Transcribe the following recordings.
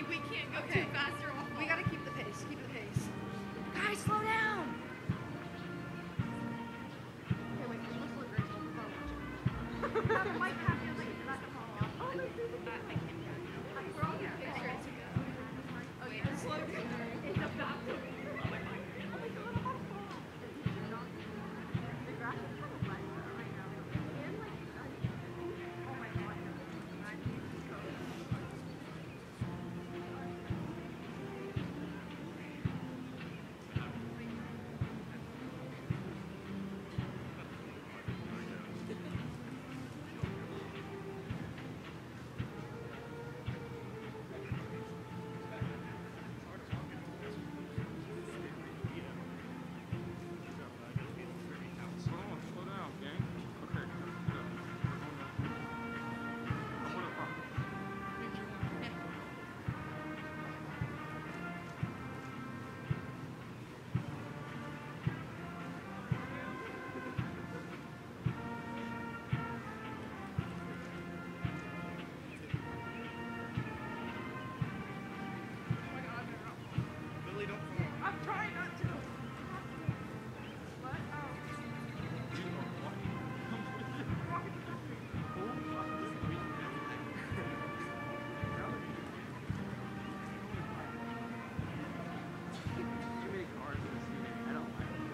We can't go Okay. too fast or we'll fall. We gotta keep the pace. Keep the pace. Guys, slow down. Okay, wait. You're supposed to look graceful before watching. The mic half feels like it's about to fall off. I can't do that. We're all gonna picture it together. Oh yeah. Slow down. It's about to be. Oh my god. Oh my god, I'm about to fall. The grass is kind of wet right now. And like sunny. Oh my god. Slow down, gang. Okay, I'm trying not to. What? Oh. too many cars in the city. I don't like it.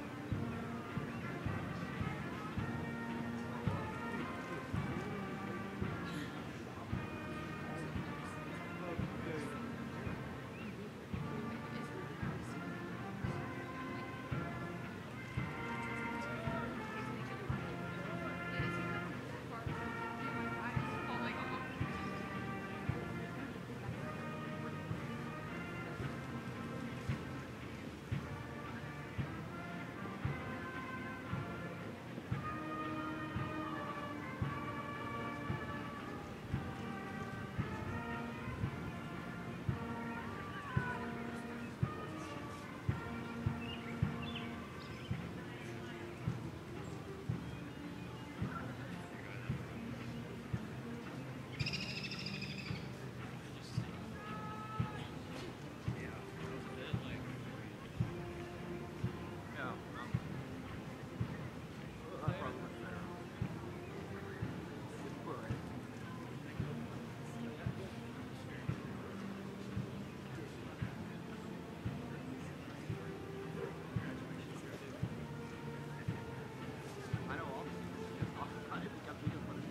Yeah, that probably was better. I know all this. It's got bigger money.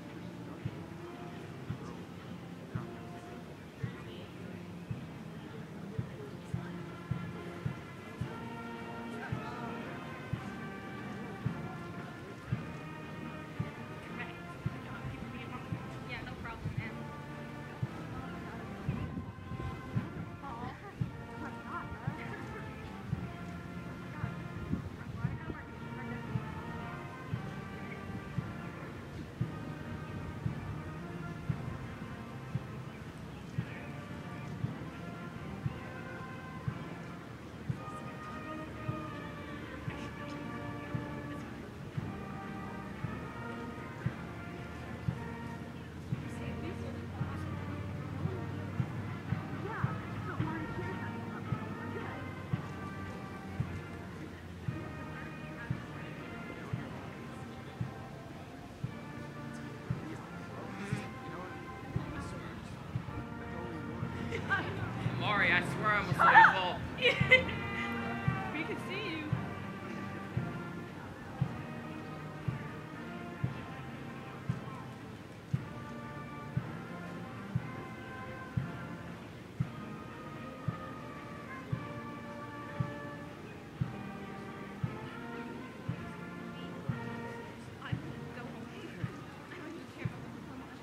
Yeah, no problem, man. Maury, I swear I almost saw you fall. We can see you. I don't know. I don't even care about them so much.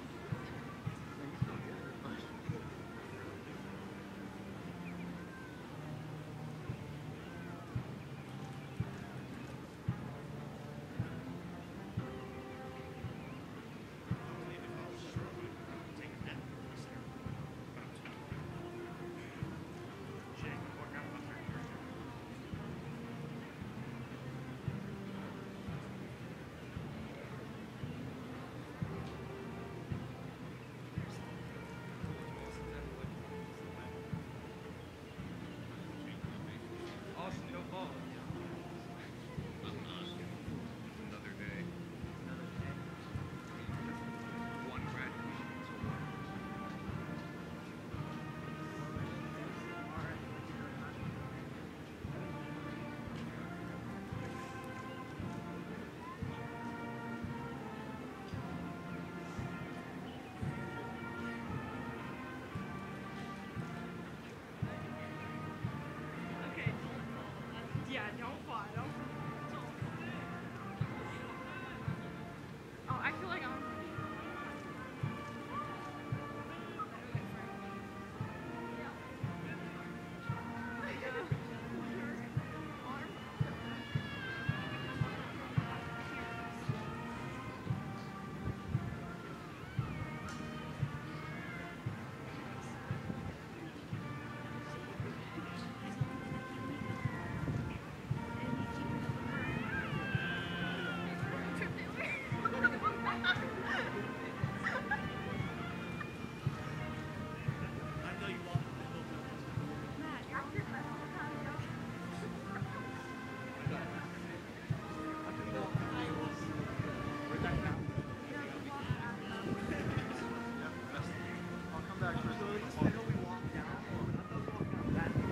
I know we walked down. I thought we walked down that way.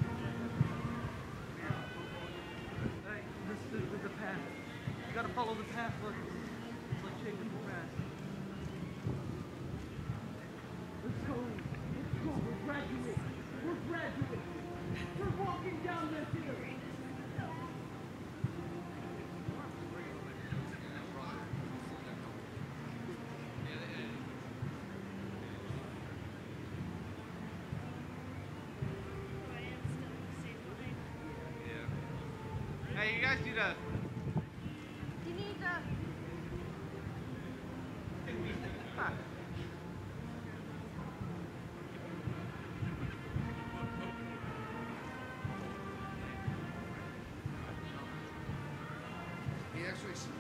Hey, this is the path. You gotta follow the path. Look, it's like shaking the grass. Let's go. Let's go. We're graduating. We're graduating. We're walking down this hill. Hey, you guys need a. You need to. He actually